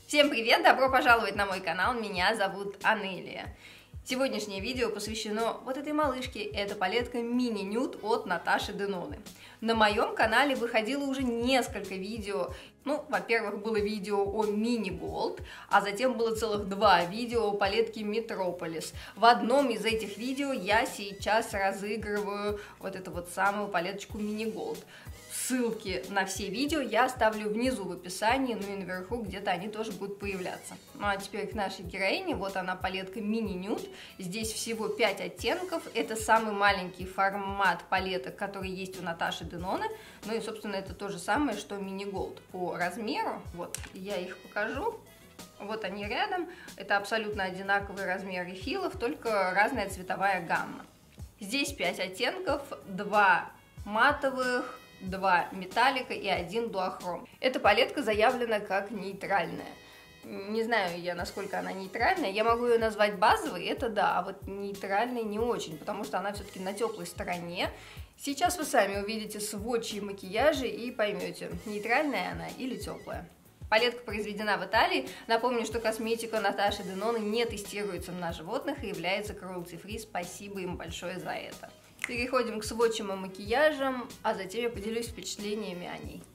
Всем привет! Добро пожаловать на мой канал, меня зовут Анелия. Сегодняшнее видео посвящено вот этой малышке, это палетка Mini Nude от Наташи Деноны. На моем канале выходило уже несколько видео. Во-первых, было видео о Mini Gold, а затем было целых два видео о палетке Metropolis. В одном из этих видео я сейчас разыгрываю вот эту вот самую палеточку Mini Gold. Ссылки на все видео я оставлю внизу в описании, ну и наверху где-то они тоже будут появляться. Ну а теперь к нашей героине. Вот она, палетка Mini Nude. Здесь всего 5 оттенков. Это самый маленький формат палеток, который есть у Наташи Деноны. Ну и, собственно, это то же самое, что Mini Gold по размеру. Вот, я их покажу. Вот они рядом. Это абсолютно одинаковый размер рефилов, только разная цветовая гамма. Здесь 5 оттенков, 2 матовых, 2 металлика и 1 дуохром. Эта палетка заявлена как нейтральная. Не знаю я, насколько она нейтральная. Я могу ее назвать базовой, это да, а вот нейтральной не очень, потому что она все-таки на теплой стороне. Сейчас вы сами увидите сводчи и макияжи и поймете, нейтральная она или теплая. Палетка произведена в Италии. Напомню, что косметика Наташи Деноны не тестируется на животных и является cruelty-free. Спасибо им большое за это. Переходим к сводчам и макияжам, а затем я поделюсь впечатлениями о ней.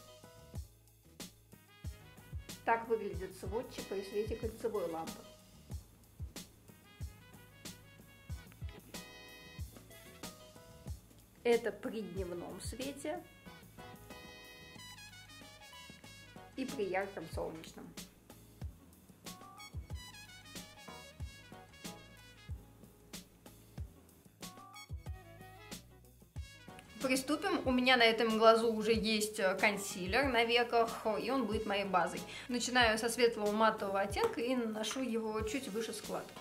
Так выглядят сводчи при свете кольцевой лампы. Это при дневном свете и при ярком солнечном. Приступим. У меня на этом глазу уже есть консилер на веках, и он будет моей базой. Начинаю со светлого матового оттенка и наношу его чуть выше складки.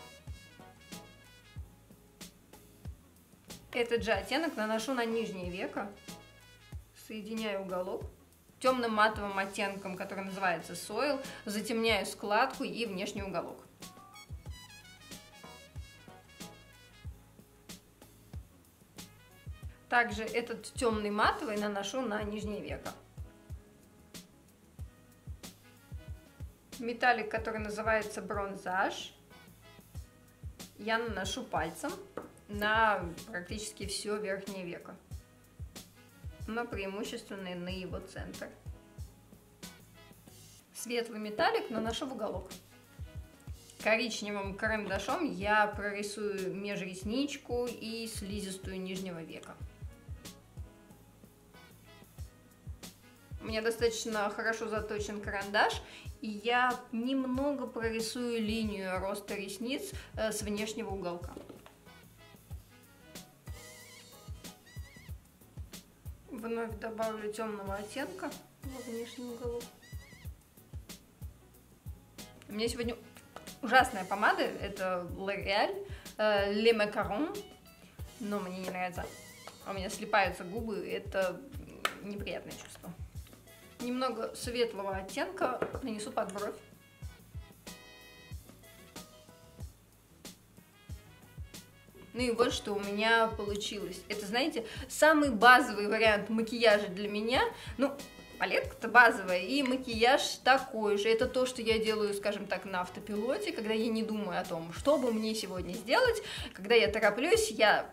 Этот же оттенок наношу на нижнее веко, соединяю уголок. Темным матовым оттенком, который называется Soil, затемняю складку и внешний уголок. Также этот темный матовый наношу на нижнее веко. Металлик, который называется бронзаж, я наношу пальцем на практически все верхнее веко, но преимущественно на его центр. Светлый металлик наношу в уголок. Коричневым карандашом я прорисую межресничку и слизистую нижнего века. У меня достаточно хорошо заточен карандаш, и я немного прорисую линию роста ресниц с внешнего уголка. Вновь добавлю темного оттенка во внешний уголок. У меня сегодня ужасная помада, это L'Oréal Les Macarons, но мне не нравится. У меня слипаются губы, это неприятное чувство. Немного светлого оттенка нанесу под бровь. Ну и вот что у меня получилось. Это, знаете, самый базовый вариант макияжа для меня. Палетка-то базовая, и макияж такой же. Это то, что я делаю, скажем так, на автопилоте, когда я не думаю о том, что бы мне сегодня сделать. Когда я тороплюсь, я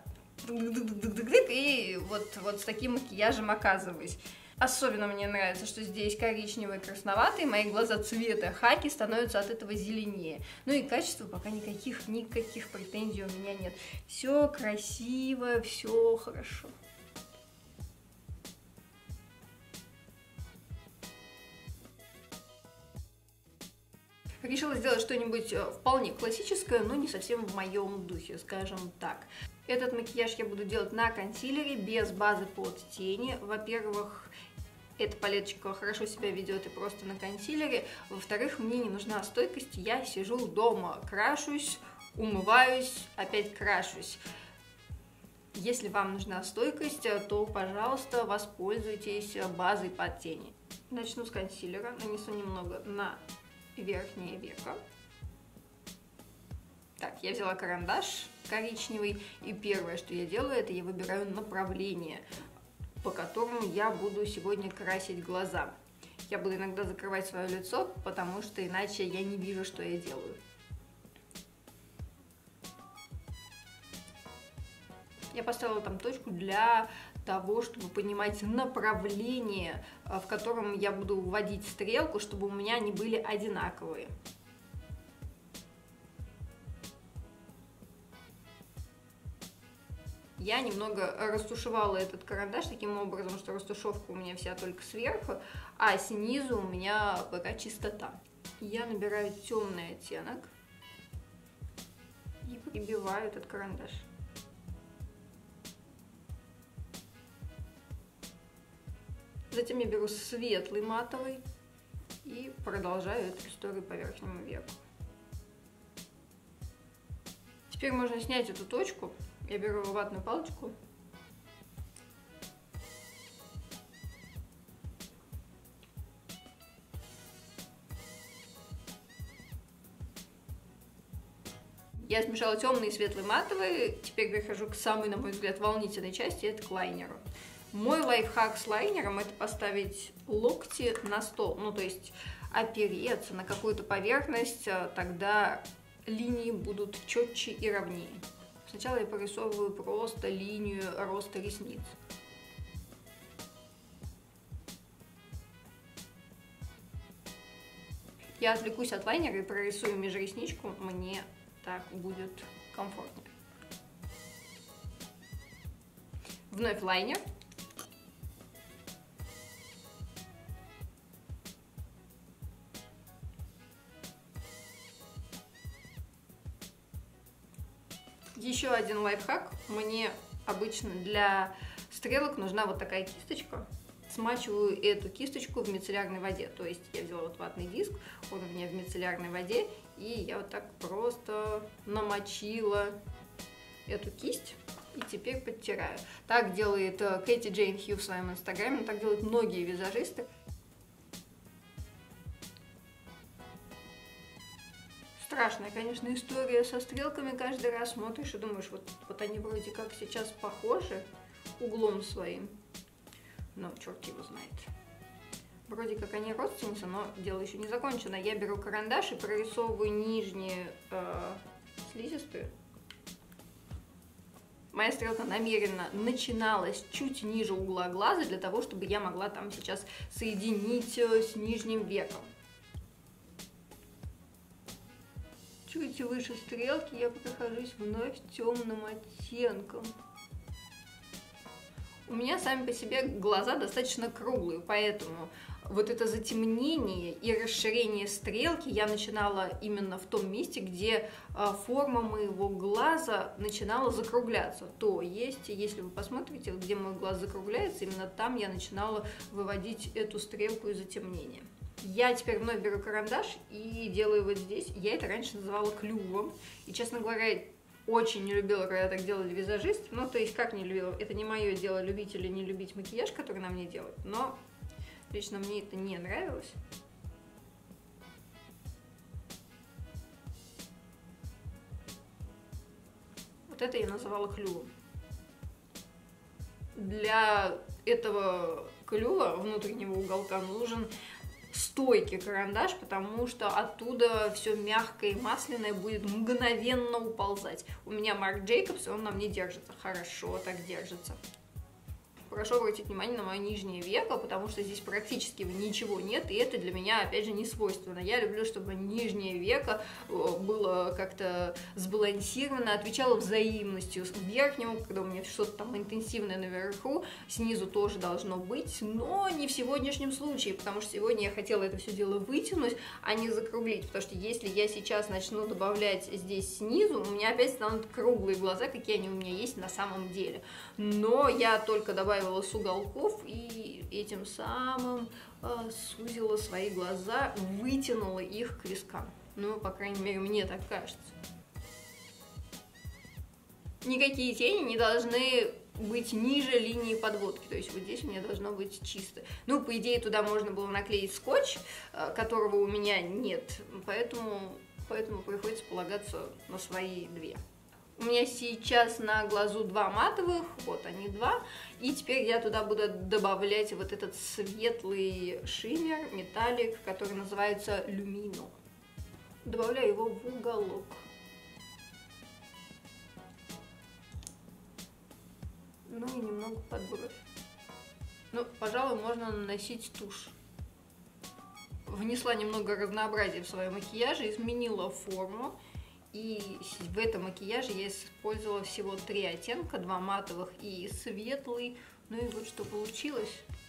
и вот с таким макияжем оказываюсь. Особенно мне нравится, что здесь коричневый, красноватый, мои глаза цвета хаки становятся от этого зеленее. Ну и качество пока никаких претензий у меня нет. Все красиво, все хорошо. Решила сделать что-нибудь вполне классическое, но не совсем в моем духе, скажем так. Этот макияж я буду делать на консилере, без базы под тени. Во-первых, эта палеточка хорошо себя ведет и просто на консилере. Во-вторых, мне не нужна стойкость, я сижу дома, крашусь, умываюсь, опять крашусь. Если вам нужна стойкость, то, пожалуйста, воспользуйтесь базой под тени. Начну с консилера, нанесу немного на верхнее веко. Так, я взяла карандаш коричневый, и первое, что я делаю, это я выбираю направление, по которому я буду сегодня красить глаза. Я буду иногда закрывать свое лицо, потому что иначе я не вижу, что я делаю. Я поставила там точку для того, чтобы понимать направление, в котором я буду вводить стрелку, чтобы у меня они были одинаковые. Я немного растушевала этот карандаш таким образом, что растушевка у меня вся только сверху, а снизу у меня пока чистота. Я набираю темный оттенок и прибиваю этот карандаш. Затем я беру светлый матовый и продолжаю эту историю по верхнему веку. Теперь можно снять эту точку. Я беру ватную палочку. Я смешала темный и светлый матовый. Теперь перехожу к самой, на мой взгляд, волнительной части, это к лайнеру. Мой лайфхак с лайнером — это поставить локти на стол, ну то есть опереться на какую-то поверхность, тогда линии будут четче и ровнее. Сначала я порисовываю просто линию роста ресниц. Я отвлекусь от лайнера и прорисую межресничку, мне так будет комфортнее. Вновь лайнер. Еще один лайфхак. Мне обычно для стрелок нужна вот такая кисточка. Смачиваю эту кисточку в мицеллярной воде. То есть я взяла вот ватный диск, он у меня в мицеллярной воде, и я вот так просто намочила эту кисть и теперь подтираю. Так делает Кэти Джейн Хью в своем инстаграме, так делают многие визажисты. Страшная, конечно, история со стрелками. Каждый раз смотришь и думаешь, вот они вроде как сейчас похожи углом своим, но черт его знает. Вроде как они родственницы, но дело еще не закончено. Я беру карандаш и прорисовываю нижние слизистые. Моя стрелка намеренно начиналась чуть ниже угла глаза, для того, чтобы я могла там сейчас соединить с нижним веком. Чуть выше стрелки я прохожусь вновь темным оттенком. У меня сами по себе глаза достаточно круглые, поэтому вот это затемнение и расширение стрелки я начинала именно в том месте, где форма моего глаза начинала закругляться. То есть, если вы посмотрите, где мой глаз закругляется, именно там я начинала выводить эту стрелку и затемнение. Я теперь вновь беру карандаш и делаю вот здесь. Я это раньше называла клювом. И, честно говоря, очень не любила, когда так делали визажисты. Ну, то есть, как не любила? Это не мое дело, любить или не любить макияж, который на мне делают. Но лично мне это не нравилось. Вот это я называла клювом. Для этого клюва, внутреннего уголка, нужен стойкий карандаш, потому что оттуда все мягкое и масляное будет мгновенно уползать. У меня Марк Джейкобс, и он на мне держится. Хорошо так держится. Прошу обратить внимание на мое нижнее веко, потому что здесь практически ничего нет, и это для меня, опять же, не свойственно. Я люблю, чтобы нижнее веко было как-то сбалансировано, отвечало взаимностью с верхним, когда у меня что-то там интенсивное наверху, снизу тоже должно быть, но не в сегодняшнем случае, потому что сегодня я хотела это все дело вытянуть, а не закруглить, потому что если я сейчас начну добавлять здесь снизу, у меня опять станут круглые глаза, какие они у меня есть на самом деле. Но я только добавила с уголков и этим самым сузила свои глаза, вытянула их к вискам. Ну, по крайней мере, мне так кажется. Никакие тени не должны быть ниже линии подводки, то есть вот здесь у меня должно быть чисто. Ну, по идее, туда можно было наклеить скотч, которого у меня нет, поэтому приходится полагаться на свои две. У меня сейчас на глазу 2 матовых, вот они 2. И теперь я туда буду добавлять вот этот светлый шиммер, металлик, который называется Lumino. Добавляю его в уголок. Ну и немного под бровь. Ну, пожалуй, можно наносить тушь. Внесла немного разнообразия в свой макияж, изменила форму. И в этом макияже я использовала всего 3 оттенка, 2 матовых и светлый. Ну и вот что получилось.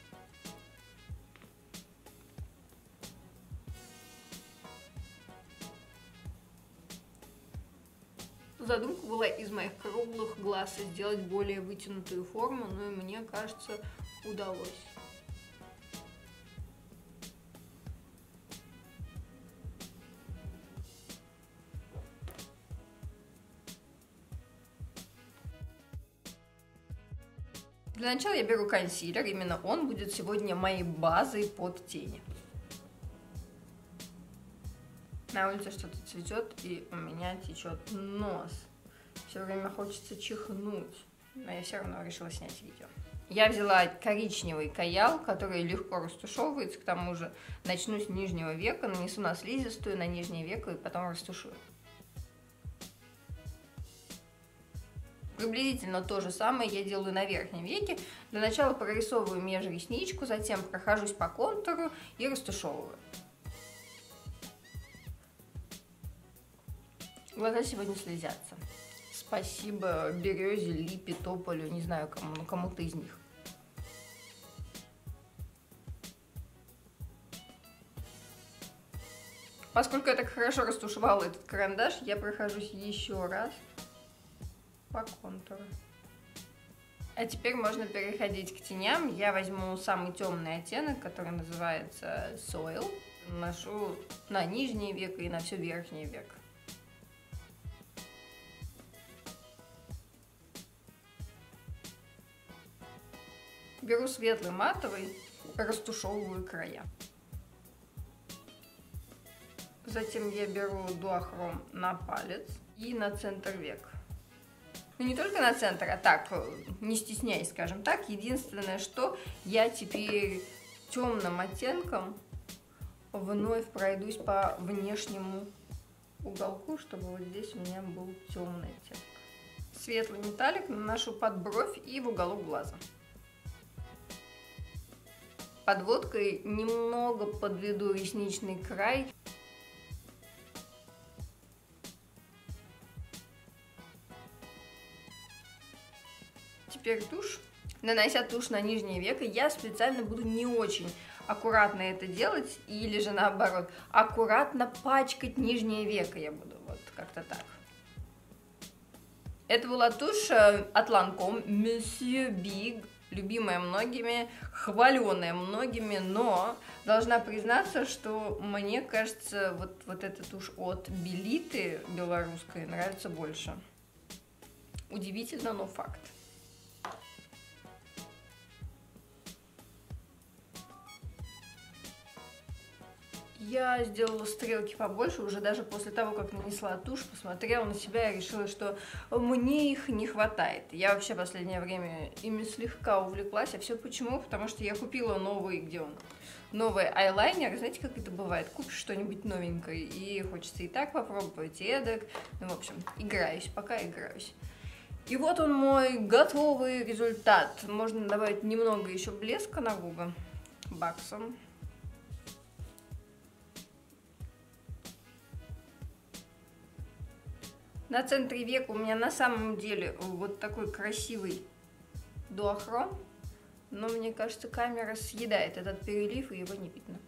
Задумка была из моих круглых глаз сделать более вытянутую форму, но и мне кажется, удалось. Для начала я беру консилер, именно он будет сегодня моей базой под тени. На улице что-то цветет, и у меня течет нос. Все время хочется чихнуть, но я все равно решила снять видео. Я взяла коричневый каял, который легко растушевывается, к тому же начну с нижнего века, нанесу на слизистую, на нижнее веко и потом растушую. Приблизительно то же самое я делаю на верхнем веке. Для начала прорисовываю межресничку, затем прохожусь по контуру и растушевываю. Глаза сегодня слезятся. Спасибо березе, липе, тополю, не знаю кому, но кому-то из них. Поскольку я так хорошо растушевала этот карандаш, я прохожусь еще раз по контуру. А теперь можно переходить к теням. Я возьму самый темный оттенок, который называется Soil. Наношу на нижнее веко и на все верхнее веко. Беру светлый матовый, растушевываю края. Затем я беру дуохром на палец и на центр века. Ну, не только на центр, а так, не стесняясь, скажем так. Единственное, что я теперь темным оттенком вновь пройдусь по внешнему уголку, чтобы вот здесь у меня был темный оттенок. Светлый металлик наношу под бровь и в уголок глаза. Подводкой немного подведу ресничный край. Теперь тушь. Нанося тушь на нижнее веко, я специально буду не очень аккуратно это делать, или же наоборот, аккуратно пачкать нижнее веко я буду, вот как-то так. Это была тушь от Lancome Monsieur Big, любимая многими, хваленая многими, но должна признаться, что мне кажется, вот эта тушь от Белиты белорусской нравится больше. Удивительно, но факт. Я сделала стрелки побольше, уже даже после того, как нанесла тушь, посмотрела на себя и решила, что мне их не хватает. Я вообще в последнее время ими слегка увлеклась. А все почему? Потому что я купила новый, где он? Новый айлайнер. Знаете, как это бывает? Купишь что-нибудь новенькое, и хочется и так попробовать, и эдак. Ну, в общем, играюсь, пока играюсь. И вот он мой готовый результат. Можно добавить немного еще блеска на губы баксом. На центре века у меня на самом деле вот такой красивый дуохром, но мне кажется, камера съедает этот перелив, и его не видно.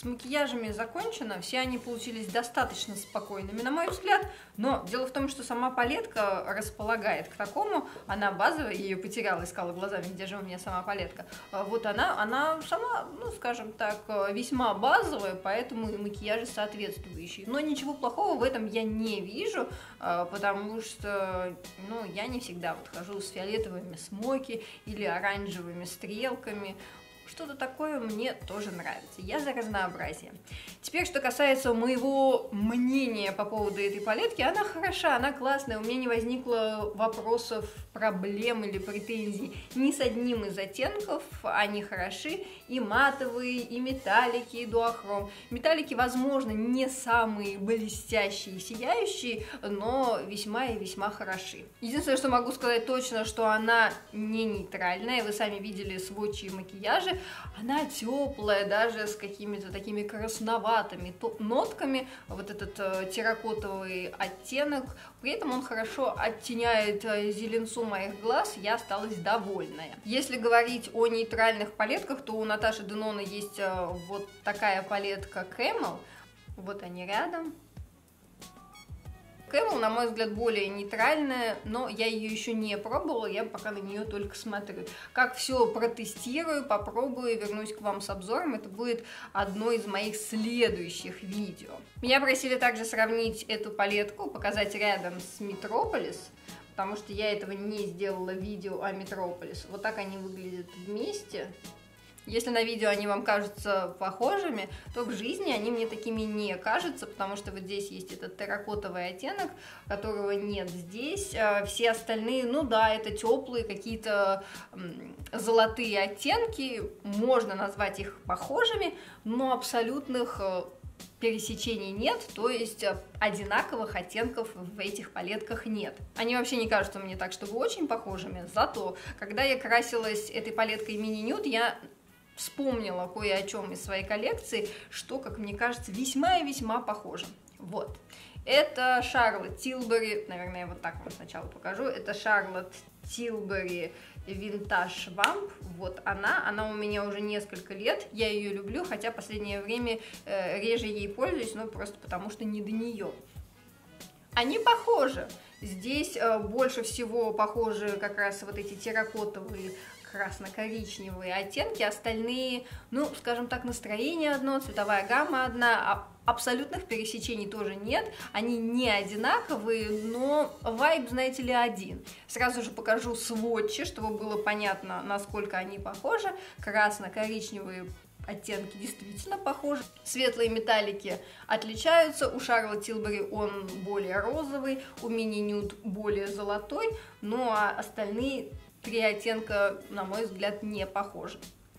с макияжами закончено, все они получились достаточно спокойными, на мой взгляд, но дело в том, что сама палетка располагает к такому, она базовая, я ее потеряла, искала глазами, где же у меня сама палетка, вот она сама, ну, скажем так, весьма базовая, поэтому и макияжи соответствующие, но ничего плохого в этом я не вижу, потому что, ну, я не всегда вот хожу с фиолетовыми смоки или оранжевыми стрелками. Что-то такое мне тоже нравится. Я за разнообразие. Теперь, что касается моего мнения по поводу этой палетки, она хороша, она классная. У меня не возникло вопросов, проблем или претензий ни с одним из оттенков. Они хороши. И матовые, и металлики, и дуохром. Металлики, возможно, не самые блестящие и сияющие, но весьма и весьма хороши. Единственное, что могу сказать точно, что она не нейтральная. Вы сами видели сводчи и макияжи. Она теплая, даже с какими-то такими красноватыми нотками, вот этот терракотовый оттенок, при этом он хорошо оттеняет зеленцу моих глаз, я осталась довольная. Если говорить о нейтральных палетках, то у Наташи Денона есть вот такая палетка Camel, вот они рядом. Camel, на мой взгляд, более нейтральная, но я ее еще не пробовала, я пока на нее только смотрю. Как все протестирую, попробую, вернусь к вам с обзором, это будет одно из моих следующих видео. Меня просили также сравнить эту палетку, показать рядом с Metropolis, потому что я этого не сделала в видео о Metropolis. Вот так они выглядят вместе. Если на видео они вам кажутся похожими, то в жизни они мне такими не кажутся, потому что вот здесь есть этот терракотовый оттенок, которого нет здесь. Все остальные, ну да, это теплые какие-то золотые оттенки, можно назвать их похожими, но абсолютных пересечений нет, то есть одинаковых оттенков в этих палетках нет. Они вообще не кажутся мне так, чтобы очень похожими, зато, когда я красилась этой палеткой Mini Nude, я вспомнила кое о чем из своей коллекции, что, как мне кажется, весьма и весьма похоже. Вот. Это Charlotte Tilbury, наверное, я вот так вам сначала покажу. Это Charlotte Tilbury Vintage Vamp. Вот она у меня уже несколько лет. Я ее люблю, хотя в последнее время реже ей пользуюсь, но просто потому что не до нее. Они похожи. Здесь больше всего похожи как раз вот эти терракотовые, красно-коричневые оттенки, остальные, ну, скажем так, настроение одно, цветовая гамма одна, абсолютных пересечений тоже нет, они не одинаковые, но вайб, знаете ли, один. Сразу же покажу сводчи, чтобы было понятно, насколько они похожи. Красно-коричневые оттенки действительно похожи. Светлые металлики отличаются. У Charlotte Tilbury он более розовый, у Mini Nude более золотой, ну а остальные три оттенка, на мой взгляд, не похожи.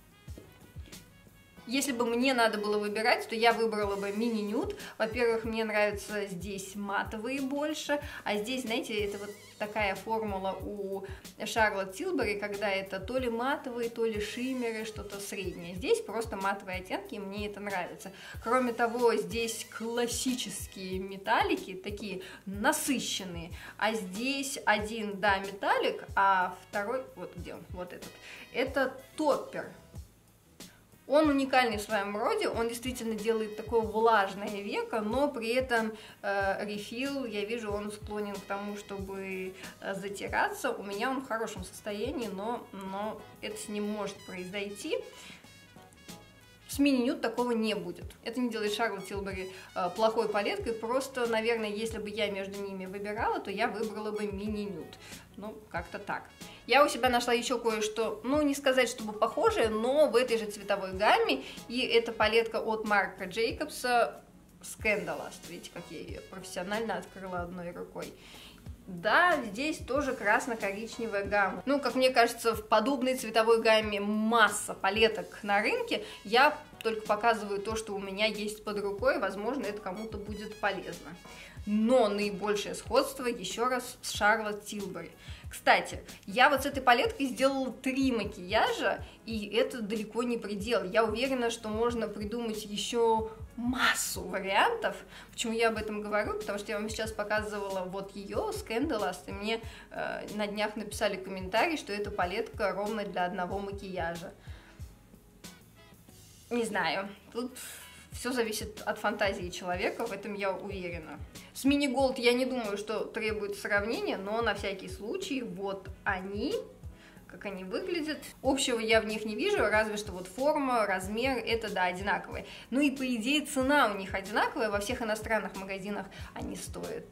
Если бы мне надо было выбирать, то я выбрала бы Mini Nude. Во-первых, мне нравятся здесь матовые больше, а здесь, знаете, это вот такая формула у Charlotte Tilbury, когда это то ли матовые, то ли шиммеры, что-то среднее. Здесь просто матовые оттенки, и мне это нравится. Кроме того, здесь классические металлики, такие насыщенные, а здесь один, да, металлик, а второй, вот где он, вот этот, это топпер. Он уникальный в своем роде, он действительно делает такое влажное веко, но при этом рефил, я вижу, он склонен к тому, чтобы затираться. У меня он в хорошем состоянии, но это с ним может произойти. С Mini Nude такого не будет. Это не делает Charlotte Tilbury плохой палеткой, просто, наверное, если бы я между ними выбирала, то я выбрала бы Mini Nude. Ну, как-то так. Я у себя нашла еще кое-что, ну, не сказать, чтобы похожее, но в этой же цветовой гамме, и это палетка от Марка Джейкобса Scandalust. Видите, как я ее профессионально открыла одной рукой. Да, здесь тоже красно-коричневая гамма. Ну, как мне кажется, в подобной цветовой гамме масса палеток на рынке. Я только показываю то, что у меня есть под рукой. Возможно, это кому-то будет полезно. Но наибольшее сходство, еще раз, с Charlotte Tilbury. Кстати, я вот с этой палеткой сделала 3 макияжа, и это далеко не предел. Я уверена, что можно придумать еще массу вариантов. Почему я об этом говорю? Потому что я вам сейчас показывала вот ее, Scandalust, и мне на днях написали комментарий, что эта палетка ровно для одного макияжа. Не знаю, тут Все зависит от фантазии человека, в этом я уверена. С Mini Gold я не думаю, что требует сравнения, но на всякий случай вот они, как они выглядят. Общего я в них не вижу, разве что вот форма, размер, это да, одинаковые. Ну и по идее цена у них одинаковая, во всех иностранных магазинах они стоят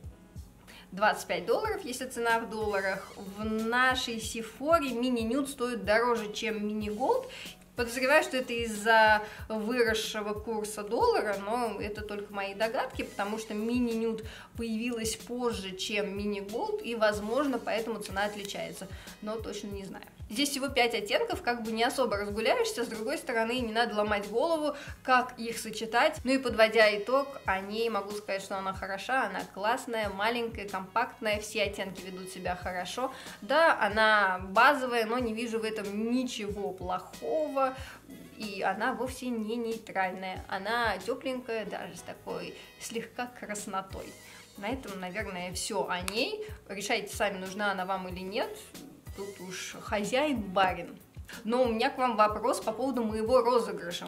$25, если цена в долларах. В нашей Sephora Mini Nude стоит дороже, чем Mini Gold. Подозреваю, что это из-за выросшего курса доллара, но это только мои догадки, потому что Mini Nude появилась позже, чем Mini Gold, и, возможно, поэтому цена отличается, но точно не знаю. Здесь всего 5 оттенков, как бы не особо разгуляешься, с другой стороны, не надо ломать голову, как их сочетать. Ну и подводя итог, о ней могу сказать, что она хороша, она классная, маленькая, компактная, все оттенки ведут себя хорошо. Да, она базовая, но не вижу в этом ничего плохого, и она вовсе не нейтральная, она тепленькая, даже с такой слегка краснотой. На этом, наверное, все о ней. Решайте сами, нужна она вам или нет. Тут уж хозяин-барин. Но у меня к вам вопрос по поводу моего розыгрыша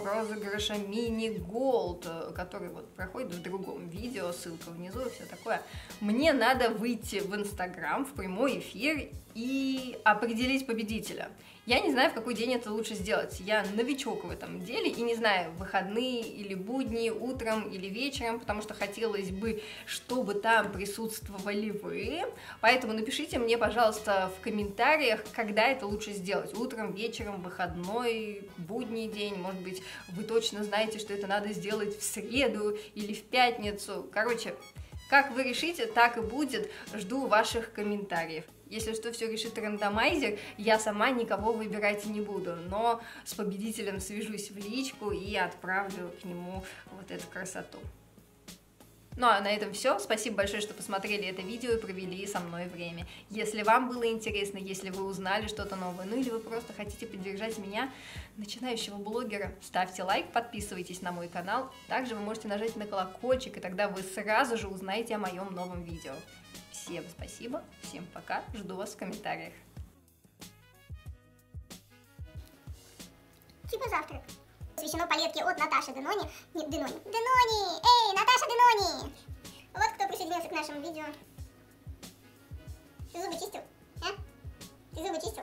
Mini Gold, который вот проходит в другом видео, ссылка внизу и все такое. Мне надо выйти в Инстаграм, в прямой эфир и определить победителя. Я не знаю, в какой день это лучше сделать. Я новичок в этом деле и не знаю, выходные или будни, утром или вечером, потому что хотелось бы, чтобы там присутствовали вы. Поэтому напишите мне, пожалуйста, в комментариях, когда это лучше сделать. Утром, вечером, выходной, будний день. Может быть, вы точно знаете, что это надо сделать в среду или в пятницу. Короче, как вы решите, так и будет. Жду ваших комментариев. Если что, все решит рандомайзер, я сама никого выбирать не буду, но с победителем свяжусь в личку и отправлю к нему вот эту красоту. Ну а на этом все. Спасибо большое, что посмотрели это видео и провели со мной время. Если вам было интересно, если вы узнали что-то новое, ну или вы просто хотите поддержать меня, начинающего блогера, ставьте лайк, подписывайтесь на мой канал. Также вы можете нажать на колокольчик, и тогда вы сразу же узнаете о моем новом видео. Всем спасибо, всем пока, жду вас в комментариях. Типа завтрак. Посвящено палетке от Наташи Денони. Нет, Денони. Денони! Эй, Наташа Денони! Вот кто присоединился к нашему видео. Ты зубы чистил? А? Ты зубы чистил?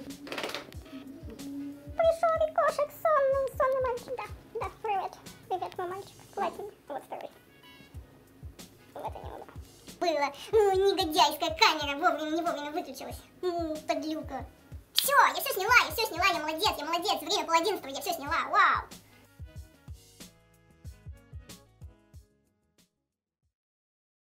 Пришел Рикошек, сонный мальчик, да. Да, привет. Привет, мой мальчик. Ладно, вот второй. Вот у него, да. Было. Негодяйская камера не вовремя выключилась. Подлюка. Все, я все сняла, я молодец, время пол 11, я все сняла, вау.